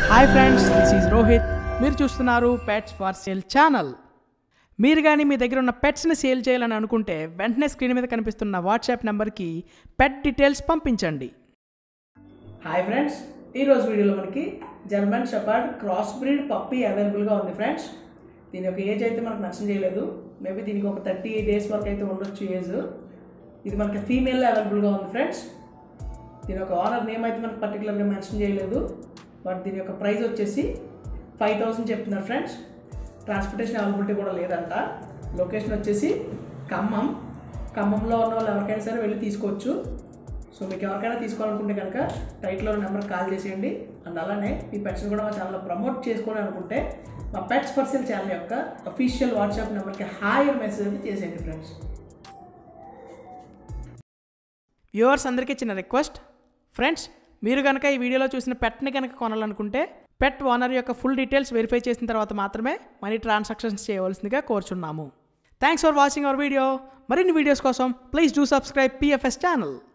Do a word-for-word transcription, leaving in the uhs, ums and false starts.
Hi friends, this is Rohit. మీరు చూస్తున్నారు pets for sale channel. మీరు కానీ మీ దగ్గర ఉన్న పెట్స్ని సేల్ చేయాలని అనుకుంటే వెంటనే స్క్రీన్ మీద కనిపిస్తున్న వాట్సాప్ నెంబర్కి పెట్ డీటెయిల్స్ పంపించండి. హాయ్ ఫ్రెండ్స్, ఈరోజు వీడియోలో మనకి German shepherd cross breed puppy అవైలబుల్గా ఉంది ఫ్రెండ్స్. దీని యొక్క ఏజ్ అయితే మనకు మెన్షన్ చేయలేదు. మేబీ దీనికి ఒక థర్టీ డేస్ వరకు అయితే ఉండొచ్చు ఏజ్. ఇది మనకి ఫీమేల్ అవైలబుల్గా ఉంది ఫ్రెండ్స్. దీని యొక్క ఓనర్ నేమ్ అయితే మనకు పర్టికులర్గా మెన్షన్ చేయలేదు. బట్ దీని యొక్క ప్రైస్ వచ్చేసి ఫైవ్ థౌసండ్ చెప్తున్నారు ఫ్రెండ్స్. ట్రాన్స్పోర్టేషన్ అవైలబిలిటీ కూడా లేదంట. లొకేషన్ వచ్చేసి ఖమ్మం. ఖమ్మంలో ఉన్న వాళ్ళు ఎవరికైనా సరే వెళ్ళి తీసుకోవచ్చు. సో మీకు ఎవరికైనా తీసుకోవాలనుకుంటే కనుక టైట్లో నెంబర్కి కాల్ చేసేయండి. అండ్ అలానే ఈ పెట్స్ని కూడా మా ఛానల్లో ప్రమోట్ చేసుకోవాలి అనుకుంటే మా పెట్స్ ఫర్ సేల్ ఛానల్ యొక్క అఫీషియల్ వాట్సాప్ నెంబర్కి హాయ్ మెసేజ్ అయితే చేసేయండి ఫ్రెండ్స్. వ్యూవర్స్ అందరికీ చిన్న రిక్వెస్ట్ ఫ్రెండ్స్, మీరు కనుక ఈ వీడియోలో చూసిన పెట్ని కనుక కొనాలనుకుంటే పెట్ ఓనర్ యొక్క ఫుల్ డీటెయిల్స్ వెరిఫై చేసిన తర్వాత మాత్రమే మనీ ట్రాన్సాక్షన్స్ చేయవలసిందిగా కోరుచున్నాము. Thanks for watching our video. మరిన్ని వీడియోస్ కోసం please do subscribe PFS channel.